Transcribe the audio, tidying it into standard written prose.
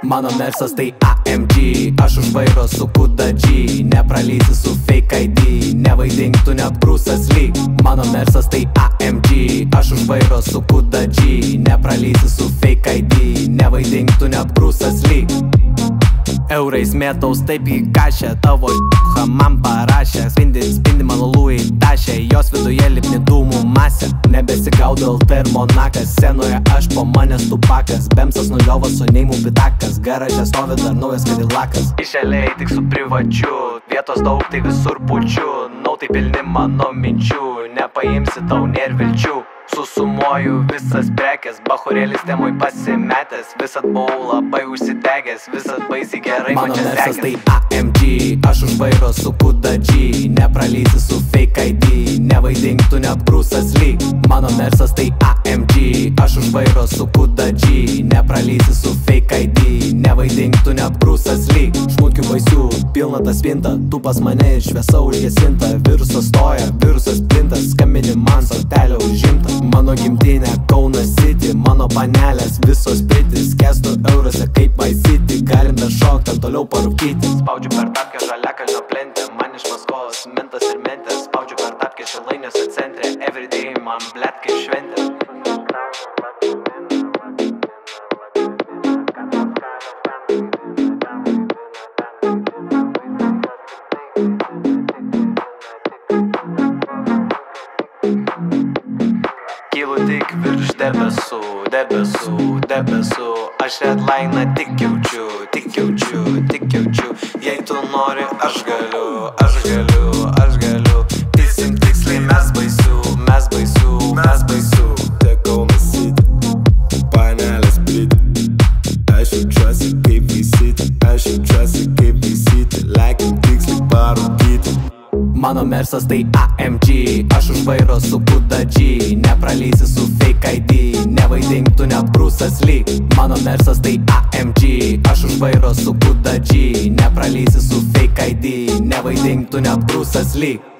Mano mersas tai AMG, aš už vairo su kuda G. Nepralysi su fake ID, nevaidink tu net Bruce'as Lee. Mano mersas tai AMG, aš už vairo su kuda G. Nepralysi su fake ID, nevaidink tu net Bruce'as Lee. Eurais mėtaus taip į kašę, tavo š***a man parašė. Spindi mano lūjai tašė, jos viduje lipni dūmų masė. Nebesigaudau termonakas, scenoje aš po manęs tupakas. Bemsas nuliovas su neimu pitakas, garaže stovi dar naujas kadilakas. Išėliai tik su privačiu, vietos daug tai visur pučiu. Nautai pilni mano minčių, nepaimsi tau nėr vilčių. Susumuoju visas prekes, bachurėlis temui pasimetęs. Visad buvau labai užsidegęs, visad baisiai gerai man čia sekės. Mano mersas tai AMG, aš už vairo su kuda G. Nepralysi su fake ID, nevaidink tu net Bruce'as Lee. Mano mersas tai AMG, aš už vairo su kuda G. Nepralysi su fake ID, nevaidink tu net Bruce'as Lee. Šmukių vaisių, pilna ta spinta, tu pas mane ir šviesa užgesinta. Virusas stoja, virusas plinta, skambini man sortelę užimta. Mano gimtinė Kaunas City, mano panelės visos pitis. Skęstu eurose kaip My City, galim dar šokt, ten toliau parūkyti. Spaudžiu per tapkę žaliakalnio plentę, man iš Maskvos mintas ir mentės. Spaudžiu per tapkę Šilainiuose centre, everyday man blet kaip šventė. Kylu tik virš debesų, debesų, debesų. Aš redline'ą tik jaučiu, tik jaučiu, tik jaučiu. Jei tu nori, aš galiu, aš galiu, aš galiu. Tisim tiksliai mes baisių, mes baisių, mes baisių. Tekau City, panelės plyti. Aš jaučiuosi kaip City, aš jaučiuosi kaip City. Lekim tiksliai parūkyti. Mano mersas tai AMG, aš už vairo su kuda G. Nepralysi su fake ID, nevaidink tu net Bruce'as Lee. Mano mersas tai AMG, aš už vairo su kuda G. Nepralysi su fake ID, nevaidink tu net Bruce'as Lee.